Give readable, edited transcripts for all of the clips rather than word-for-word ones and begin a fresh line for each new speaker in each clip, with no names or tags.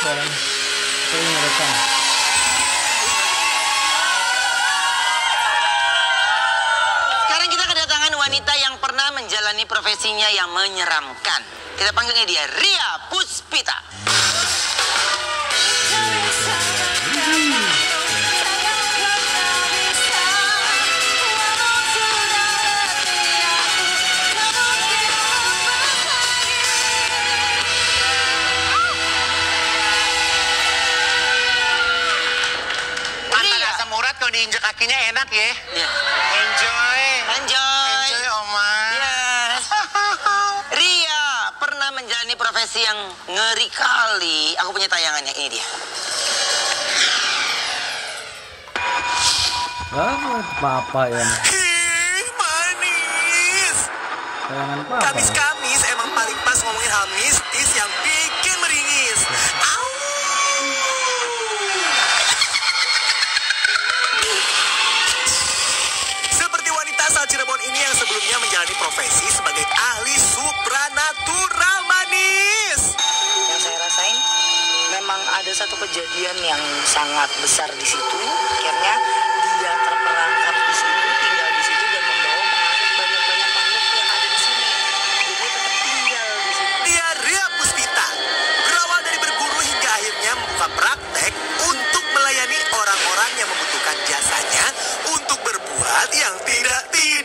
suaranya. Sering ngerekam.
Sekarang kita kedatangan wanita yang pernah menjalani profesinya yang menyeramkan. Kita panggilnya dia Ria Puspita.
Kalau diinjak kakinya enak ya.
Ya.
Enjoy.
Enjoy.
Enjoy, Oma.
Yes. Ria pernah menjalani profesi yang ngeri kali. Aku punya tayangannya, ini dia.
Papa ya.
Hih, manis.
Tayangan papa.
Kamis-kamis emang paling pas ngomongin hal mistis yang bikin meringis. Au. Cirebon ini yang sebelumnya menjalani profesi sebagai ahli supranatural manis.
Yang saya rasain memang ada satu kejadian yang sangat besar di situ. Akhirnya dia terperangkap di situ, tinggal di situ dan membawa pengaruh banyak-banyak makhluk yang ada di sini. Jadi dia tetap tinggal di situ.
Dia Ria Puspita, berawal dari berguru hingga akhirnya membuka praktek untuk melayani orang-orang yang membutuhkan jasanya untuk berbuat yang tidak.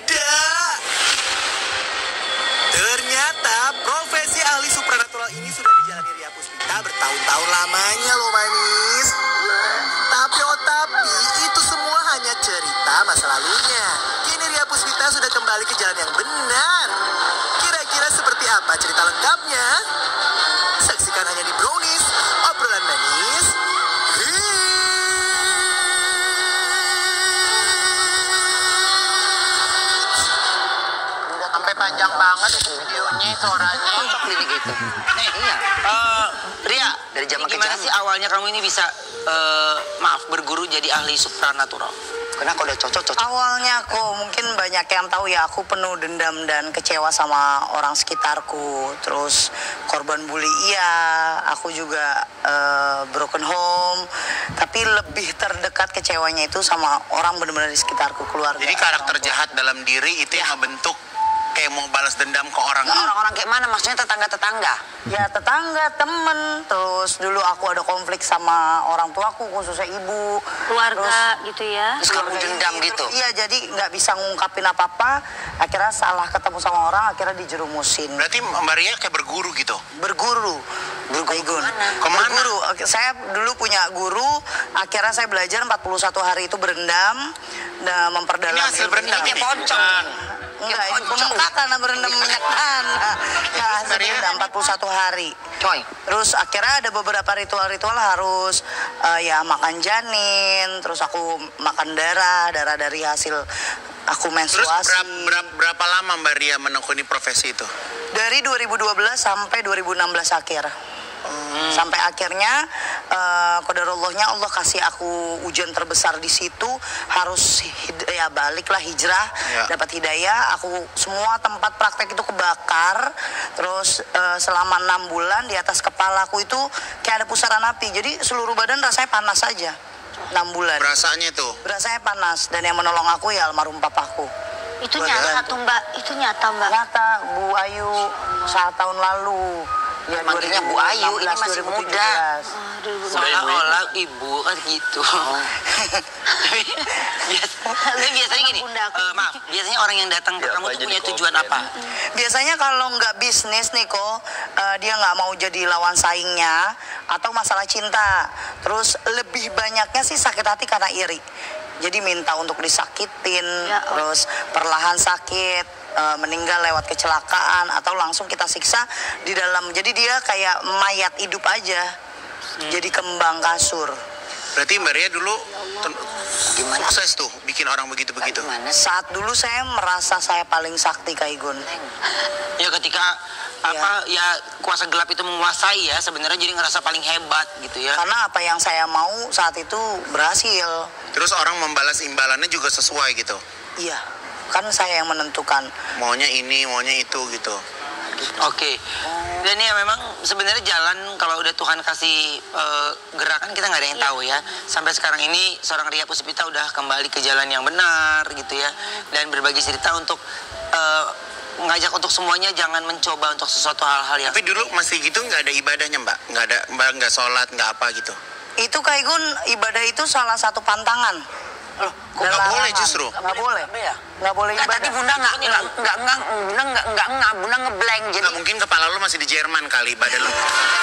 Ternyata profesi ahli supranatural ini sudah dijalani Ria Puspita bertahun-tahun lamanya loh manis. Tapi itu semua hanya cerita masa lalunya. Kini Ria Puspita sudah kembali ke jalan yang benar. Kira-kira seperti apa cerita lengkapnya? Saksikan hanya di Brownies, obrolan manis. Sampai panjang banget videonya, suaranya.
Untuk klinik itu. Iya. Ria, dari zaman gimana sih awalnya kamu ini bisa berguru jadi ahli supranatural?
Karena aku udah cocok. Awalnya aku mungkin banyak yang tahu ya, aku penuh dendam dan kecewa sama orang sekitarku. Terus korban bully iya, aku juga broken home. Tapi lebih terdekat kecewanya itu sama orang benar-benar di sekitarku, keluarga.
Jadi karakter jahat dalam diri itu yang membentuk kayak mau balas dendam ke orang.
Orang-orang kayak mana? Maksudnya tetangga-tetangga?
Ya tetangga, temen. Terus dulu aku ada konflik sama orang tuaku, khususnya ibu.
Keluarga gitu ya.
Terus kamu dendam gitu?
Iya, jadi nggak bisa ngungkapin apa-apa. Akhirnya salah ketemu sama orang, akhirnya dijerumusin.
Berarti Mbak Ria kayak berguru gitu?
Berguru.
Kemana?
Berguru. Saya dulu punya guru, akhirnya saya belajar 41 hari itu berendam. Dan memperdalam.
Ini hasil berendam?
Ini kayak pocong.
Enggak, ini pemengkakan, berendam minyak tanah. Nah, berendam 41 hari.
Coy.
Terus akhirnya ada beberapa ritual-ritual harus ya makan janin, terus aku makan darah dari hasil aku menstruasi.
Terus berapa lama Mbak Ria menekuni profesi itu?
Dari 2012 sampai 2016 akhir. Sampai akhirnya qadarallahnya Allah kasih aku ujian terbesar di situ, harus baliklah hijrah, dapat hidayah. Aku semua tempat praktek itu kebakar. Terus selama 6 bulan di atas kepalaku itu kayak ada pusaran api. Jadi seluruh badan rasanya panas saja. 6 bulan.
Berasanya tuh?
Berasanya panas, dan yang menolong aku ya almarhum papaku.
Itu nyata tuh Mbak, itu nyata Mbak.
Nyata, Bu Ayu saat tahun lalu. Ya,
manggilnya Bu Ayu, ini masih
2017.
muda. Seolah-olah ibu kan gitu. Biasanya gini, maaf, biasanya orang yang datang ke kamu tuh punya tujuan apa?
Biasanya kalau nggak bisnis nih kok, dia nggak mau jadi lawan saingnya, atau masalah cinta. Terus lebih banyaknya sih sakit hati karena iri. Jadi minta untuk disakitin, terus perlahan sakit. Meninggal lewat kecelakaan atau langsung kita siksa di dalam. Jadi dia kayak mayat hidup aja. Jadi kembang kasur.
Berarti Mbak Ria dulu sukses tuh bikin orang begitu-begitu.
Saat dulu saya merasa saya paling sakti Kak Igun.
Ya ketika ya kuasa gelap itu menguasai ya, sebenarnya jadi ngerasa paling hebat gitu ya.
Karena apa yang saya mau saat itu berhasil.
Terus orang membalas imbalannya juga sesuai gitu.
Iya. Kan saya yang menentukan.
Maunya ini, maunya itu gitu.
Oke. Dan ya memang sebenarnya jalan kalau udah Tuhan kasih gerakan kita nggak ada yang tahu ya. Sampai sekarang ini seorang Ria Puspita udah kembali ke jalan yang benar gitu ya. Dan berbagi cerita untuk mengajak untuk semuanya jangan mencoba untuk sesuatu hal-hal yang.
Tapi dulu masih gitu nggak ada ibadahnya Mbak? Nggak ada, Mbak nggak sholat, nggak apa gitu?
Itu Kak Igun, ibadah itu salah satu pantangan.
Loh, kok nggak boleh justru?
Nggak boleh. Nggak boleh
Nggak,
ibadah.
tadi Bunda Bunda ngeblank jadi.
Nggak, mungkin kepala lu masih di Jerman kali badan lu.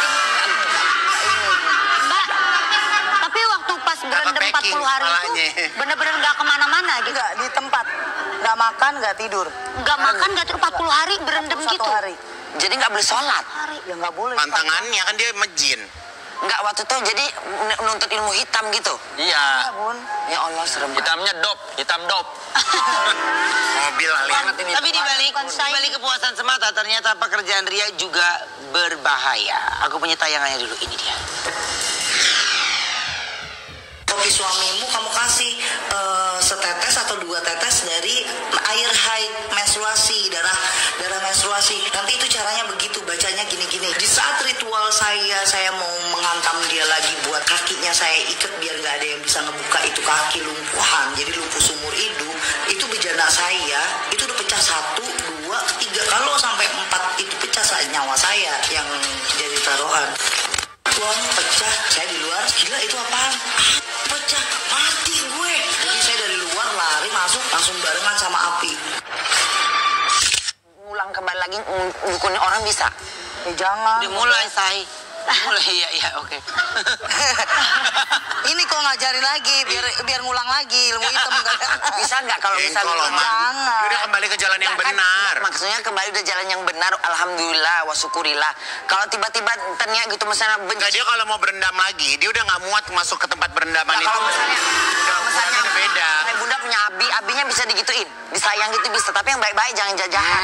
Mbak, tapi waktu pas berendam 40 hari itu bener-bener nggak kemana-mana gitu.
Nggak, di tempat. Nggak makan, nggak tidur.
Nggak makan, nggak tidur 40 hari berendam
41
gitu.
hari.
Jadi nggak boleh sholat.
Ya nggak boleh.
Pantangannya kan dia majin.
Nggak waktu itu jadi nuntut ilmu hitam gitu.
Iya.
Ya, Bun.
Ya Allah serem.
Hitamnya dop, hitam dop.
Mobil alien.
Tapi dibalik kepuasan semata ternyata pekerjaan Ria juga berbahaya. Aku punya tayangannya dulu, ini dia.
Topi suamimu kamu kasih setetes atau 2 tetes dari air haid menstruasi, darah menstruasi. Nanti itu caranya begitu, bacanya gini-gini. Di saat ritual saya mau menghantam dia lagi buat kakinya saya ikat biar nggak ada yang bisa ngebuka itu kaki lumpuhan. Jadi lumpuh sumur hidup. Itu bejana saya itu udah pecah 1, 2, 3. Kalau sampai 4 itu pecah nyawa saya yang jadi taruhan. Uang pecah, saya di luar, gila itu apaan? Pecah, mati gue. Jadi saya dari luar lari masuk langsung barengan sama api.
Ngulang kembali lagi ngukurin orang bisa.
Jangan.
Udah mulai say. Mulai iya oke.
Ini kok ngajarin lagi biar ngulang lagi ilmu hitam
Bisa nggak kalau misalnya
jangan.
Udah kembali ke jalan yang
Nggak, kan,
benar.
maksudnya kembali udah jalan yang benar, alhamdulillah wa syukurillah. Kalau tiba-tiba ternyata gitu misalnya
Nggak, dia kalau mau berendam lagi, dia udah nggak muat masuk ke tempat berendaman itu.
kalau misalnya
Udah beda.
kayak Bunda punya abinya bisa digituin, disayang gitu bisa, tapi yang baik-baik jangan jahat.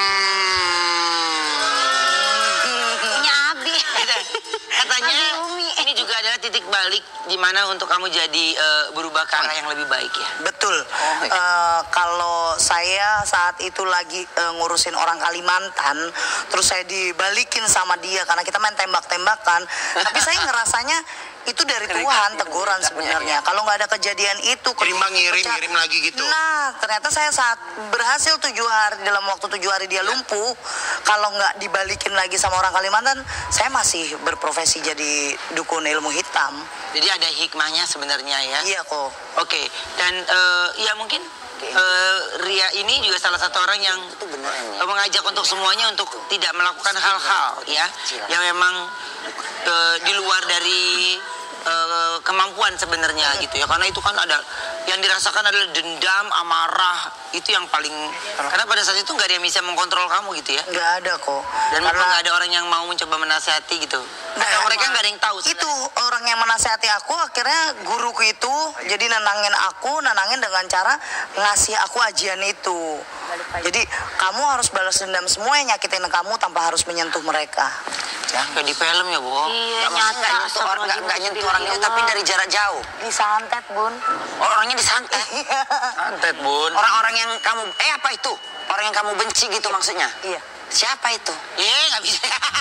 Punya abi.
Katanya
Abi Umi.
ini juga adalah titik balik di mana untuk kamu jadi berubah ke arah yang lebih baik ya.
Betul. Kalau saya saat itu lagi ngurusin orang Kalimantan, terus saya dibalikin sama dia karena kita main tembak-tembakan. Tapi saya ngerasanya itu dari Tuhan teguran sebenarnya. Kalau nggak ada kejadian itu,
Ketimbang ngirim lagi gitu.
Nah, ternyata saya saat berhasil 7 hari, dalam waktu 7 hari dia lumpuh. Kalau nggak dibalikin lagi sama orang Kalimantan, saya masih berprofesi jadi dukun ilmu hitam.
Jadi ada hikmahnya sebenarnya ya.
Iya kok.
Oke, dan ya mungkin Ria ini juga salah satu orang yang mengajak untuk semuanya untuk tidak melakukan hal-hal ya yang memang di luar dari kemampuan sebenarnya gitu ya, karena itu kan ada yang dirasakan adalah dendam, amarah, itu yang paling karena pada saat itu nggak ada yang bisa mengkontrol kamu gitu ya.
Nggak ada kok.
Dan memang nggak ada orang yang mau mencoba menasihati gitu. Karena mereka nggak ada yang tahu.
Itu orang yang menasihati aku, akhirnya guruku itu jadi nenangin dengan cara ngasih aku ajian itu. Jadi kamu harus balas dendam semua yang nyakitin kamu tanpa harus menyentuh mereka.
Kayak di film ya, Bu.
Iya,
Nggak nyentuh orang itu, tapi dari jarak jauh.
Disantet, Bun.
Orangnya disantet.
Santet, Bun.
Orang-orang yang kamu apa itu? Orang yang kamu benci gitu maksudnya?
Iya.
Siapa itu? Nggak bisa.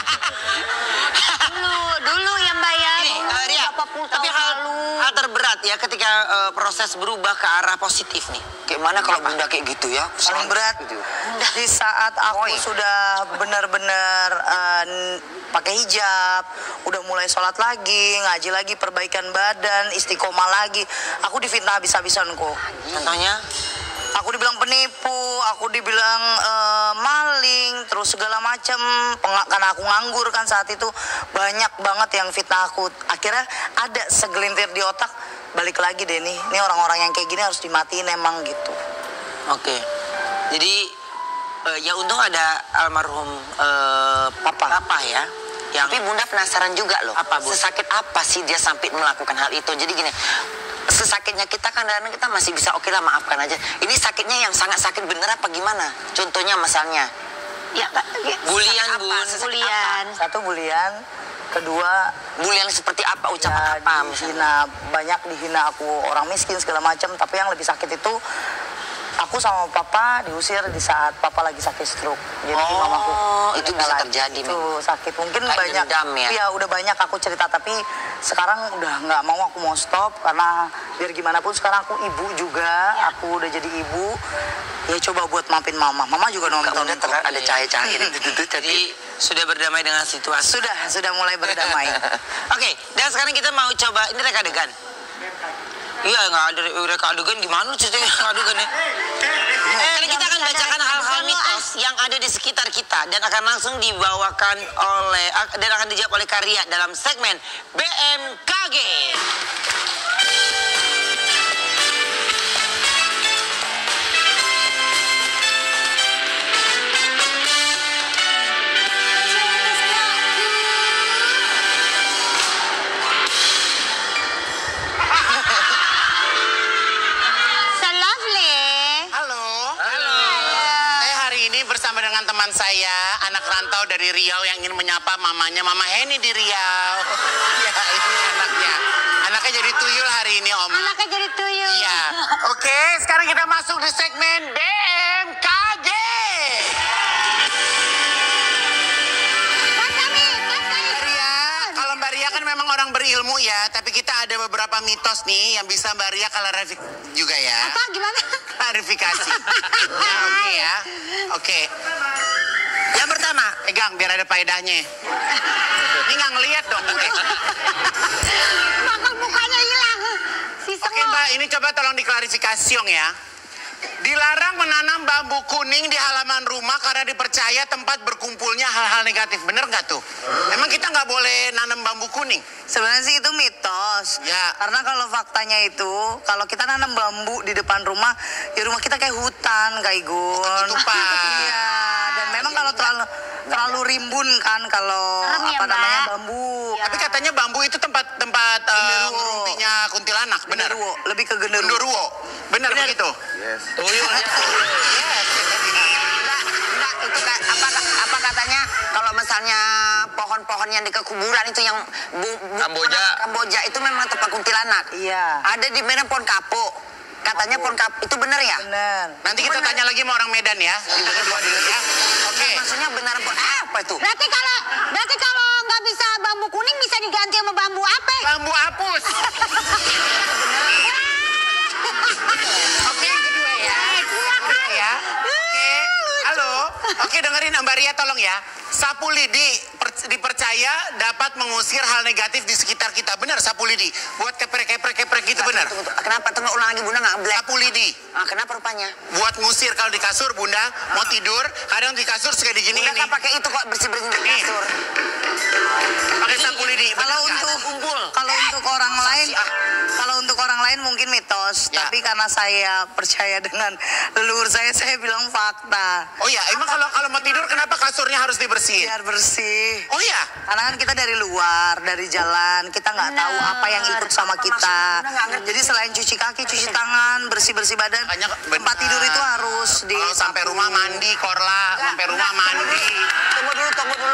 Dulu ya Mbak ya.
Ini, Ria, tapi hal terberat ya ketika proses berubah ke arah positif nih. Kayak mana kalau Bunda kayak gitu ya?
Paling berat di saat aku sudah benar-benar pakai hijab, udah mulai sholat lagi, ngaji lagi, perbaikan badan, istiqomah lagi, aku difitnah habis-habisan kok.
Contohnya?
Aku dibilang penipu, aku dibilang maling, terus segala macam. Karena aku nganggur kan saat itu, banyak banget yang fitnah aku. Akhirnya ada segelintir di otak, balik lagi deh nih. Ini orang-orang yang kayak gini harus dimatiin emang gitu.
Oke. Jadi ya untung ada almarhum Papa ya. Yang... Tapi Bunda penasaran juga loh. Apa, Bu? Sesakit apa sih dia sampai melakukan hal itu? Jadi gini, sesakitnya kita kan kadang kita masih bisa oke lah maafkan aja. Ini sakitnya yang sangat sakit bener apa gimana? Contohnya misalnya.
Ya,
bulian, Bun.
Bulian.
Satu bulian, kedua
bulian seperti apa, ucapan apa?
Dihina, banyak dihina aku orang miskin segala macam. Tapi yang lebih sakit itu aku sama papa diusir di saat papa lagi sakit stroke. Jadi mamaku
itu bisa terjadi.
Itu sakit. Mungkin
Kayak
banyak.
dendam ya?
Iya, udah banyak aku cerita, tapi sekarang udah nggak mau, aku mau stop karena biar gimana pun sekarang aku ibu juga, aku udah jadi ibu. Ya coba buat maafin mama. Mama juga nonton.
Ada cahaya-cahaya. Jadi sudah berdamai dengan situasi.
Sudah mulai berdamai.
Oke, dan sekarang kita mau coba ini reka adegan. Iya, nggak ada reka adegan, gimana ceritanya reka adegannya? Sekarang kita akan bacakan hal-hal mitos yang ada di sekitar kita dan akan langsung dibawakan oleh dan akan dijawab oleh Karya dalam segmen BMKG.
Bersama dengan teman saya, anak rantau dari Riau yang ingin menyapa mamanya, Mama Heni di Riau. Ya, ini anaknya. Anaknya jadi tuyul hari ini, Om.
Anaknya jadi tuyul.
Iya. Oke, sekarang kita masuk di segmen BMKG. Kalau Mbak Ria kan memang orang berilmu ya, tapi kita ada beberapa mitos nih yang bisa Mbak Ria klarifikasi juga ya.
Apa? Gimana?
Klarifikasi. Ya, oke ya. Oke. Yang pertama, pegang biar ada faedahnya. Ini nggak ngelihat dong gue.
Maka mukanya hilang.
Oke Mbak, ini coba tolong diklarifikasi ya. Dilarang menanam bambu kuning di halaman rumah karena dipercaya tempat berkumpulnya hal-hal negatif. Bener nggak tuh? Emang kita nggak boleh nanam bambu kuning?
Sebenarnya sih itu mitos.
Ya.
Karena kalau faktanya itu, kalau kita nanam bambu di depan rumah, ya rumah kita kayak hutan, kayak Gun.
Itu Pak.
Iya. Dan memang kalau terlalu rimbun kan kalau
Serem ya,
apa namanya
Mbak?
bambu.
Tapi katanya bambu itu tempat ngerumpinya kuntilanak. Bener?
Genderuwo, lebih ke genderuwo.
Genderuwo. Bener begitu?
Tuyul ya.
Enggak, itu apa katanya kalau misalnya pohon-pohon yang di kekuburan itu yang Kamboja itu memang tempat kuntilanak.
Iya.
Ada di Medan pohon kapuk. Katanya pohon kapuk itu benar ya?
Bener.
Nanti kita tanya lagi sama orang Medan ya. Kita berdua dulu ya. Oke.
Maksudnya benar apa itu?
Berarti kalau nggak bisa bambu kuning bisa diganti sama bambu apa?
Bambu apus. Oke, yang kedua ya. Kedua ya. Oke. Halo. Oke, dengerin Mbak Ria tolong ya. Sapu lidi dipercaya dapat mengusir hal negatif di sekitar kita. Benar sapu lidi? Buat keprek gitu benar?
Kenapa? Tunggu ulang lagi Bunda nggak black.
Sapu lidi.
Kenapa rupanya?
Buat ngusir kalau di kasur Bunda mau tidur, kadang di kasur suka digini
Bunda
ini.
kan pakai itu kok bersih-bersih di kasur.
Pakai sapu lidi.
Kalau untuk orang lain mungkin mitos,
Ya.
tapi karena saya percaya dengan leluhur saya bilang fakta.
Oh ya, emang kalau mau tidur kenapa kasurnya harus dibersihin?
Biar bersih.
Oh ya.
Karena kan kita dari luar, dari jalan, kita nggak tahu apa yang ikut sama kita. Jadi selain cuci kaki, cuci tangan, bersih-bersih badan,
Makanya
tempat
benar.
tidur itu harus di.
Kalau sampai rumah mandi, Korla, sampai rumah mandi.
Tunggu dulu.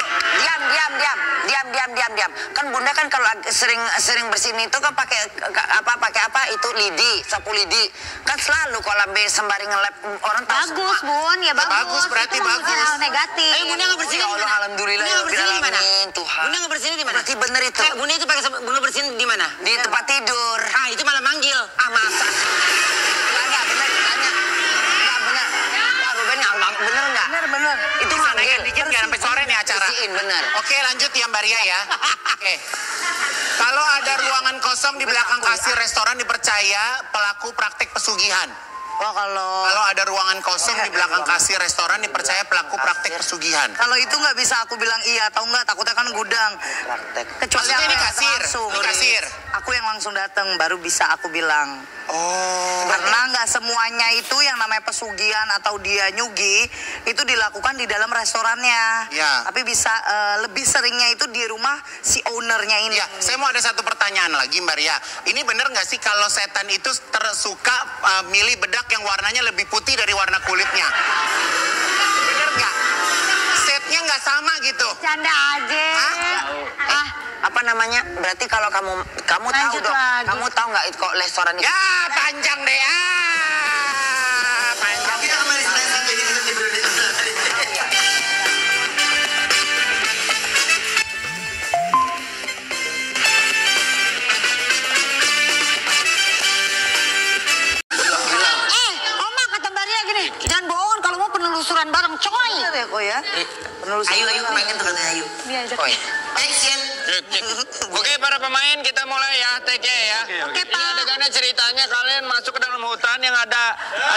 Diam. Kan Bunda kan kalau sering bersihin itu kan pakai apa itu lidi, sapu lidi. Kan selalu kalau lambe sembari ngelap orang tahu
Bagus,
semua.
Bun. Ya bagus.
Bagus, berarti
Itu mengusir
bagus.
hal negatif.
Bunda nggak bersihin
Ya
di
Allah,
mana?
alhamdulillah
Bunda
ya
nggak bersihin di mana?
Alamin, Tuhan.
Bunda nggak bersihin di mana?
Berarti bener itu.
Bunda itu pakai Bunda bersihin di mana?
Di tempat tidur.
Itu malah manggil.
Masa? Enggak bener ditanya. Enggak bener. Wah, Ruben bener enggak?
Bener.
Itu
Bisa
manggil.
naik dikit nggak sampai sore nih acara.
Bersihin bener.
Oke, lanjut ya Mbak Ria ya. Oke. Kalau ada ruangan kosong di belakang kasir restoran dipercaya pelaku praktek pesugihan.
Wah
Kalau ada ruangan kosong di belakang kasir restoran dipercaya pelaku praktek pesugihan.
kalau itu nggak bisa aku bilang iya atau enggak, takutnya kan gudang. Kecuali
Maksudnya
aku
ini
yang
kasir,
langsung.
ini kasir.
Aku yang langsung datang baru bisa aku bilang.
Oh.
Karena nggak semuanya itu yang namanya pesugihan atau dia nyugi itu dilakukan di dalam restorannya.
Ya.
Tapi bisa lebih seringnya itu di rumah si ownernya ini.
Ya, saya mau ada satu pertanyaan lagi Mbak Ria. Ini bener nggak sih kalau setan itu tersuka milih bedak yang warnanya lebih putih dari warna kulitnya? Bener nggak? Setnya nggak sama gitu.
Canda aja.
Apa namanya? Berarti kalau kamu tahu
Lanjut
dong.
lagi.
Kamu tahu nggak kok restoran itu?
Ya, panjang deh. Panjang.
ya kok ya.
Ayo pengen tuh katanya ayo.
Iya,
Oh, iya. Action.
Oke, para pemain kita mulai ya, take ya.
Oke,
Ini
Pak.
adegannya ceritanya kalian masuk ke dalam hutan yang ada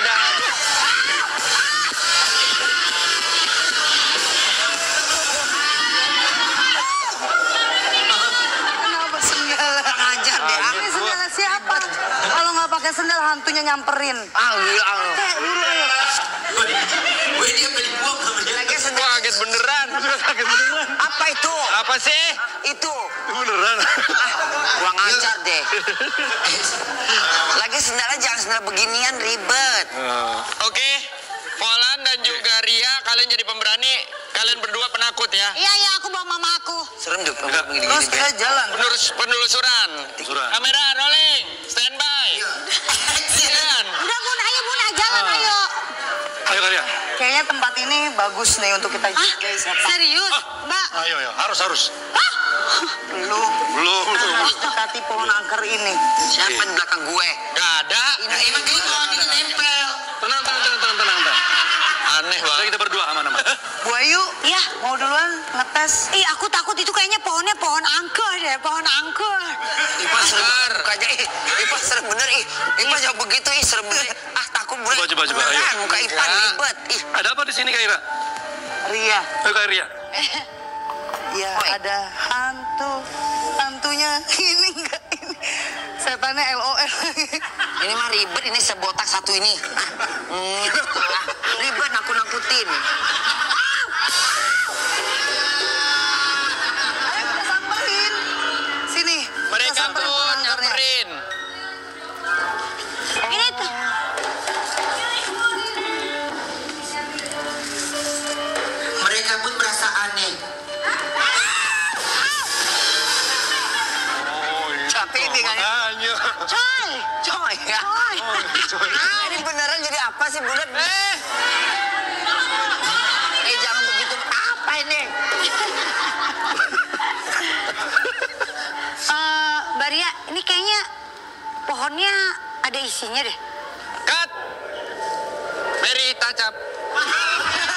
Kenapa sendal?
Ngajar deh.
Ini sendal siapa? Kalau nggak pakai sendal hantunya nyamperin. Kayak dulu ayo.
Gue dia beli buang sama dia.
Lagi
Wah,
sendal.
kaget beneran.
Apa itu?
Apa sih?
Itu.
Beneran.
Gua ngajar deh. Lagi sendalnya jangan sendal beginian ribet.
Oke, Polan dan juga Ria, kalian jadi pemberani. Kalian berdua penakut ya.
Iya, aku bawa mama aku.
Serem dong begini.
Terus kita jalan.
Penelusuran. Kamera rolling, standby. Action.
Udah, Bun, ayo, Bun, jalan, ayo.
Ayo kalian.
Kayaknya tempat ini bagus nih untuk kita
Ah, serius, Mbak?
Ayo, harus.
belum. Harus dekati pohon angker ini.
Siapa di belakang gue?
Gak ada.
Nah, emang gitu kita nempel.
Tenang. Aneh banget. Kita berdua aman-aman.
Bu Ayu,
Iya.
mau duluan ngetes?
Ih, aku takut itu kayaknya pohonnya pohon angker deh, pohon angker.
Ipa serem bener mukanya Ipa serem bener Ipa jauh begitu serem bener. Ah takut bener.
Coba, ayo.
Beneran, muka Ipa
Ya.
ribet.
Ada apa di sini, Kak Ira?
Ria.
Ayo, Kak Ria.
Ya ada hantunya ini enggak ini setannya LOL.
Ini mah ribet ini sebotak satu ini. Ribet nakut-nakutin.
Ayo kita samperin. Sini.
Mereka
kita samperin
pun
pohon angkernya.
nyamperin.
Ini tuh.
Mereka pun merasa aneh.
Tapi ini kan
Coy.
coy ya.
Coy.
Ini beneran jadi apa sih bulan? Jangan begitu. Apa ini?
Mbak Ria, ini kayaknya pohonnya ada isinya deh.
Cut. Mary, touch up.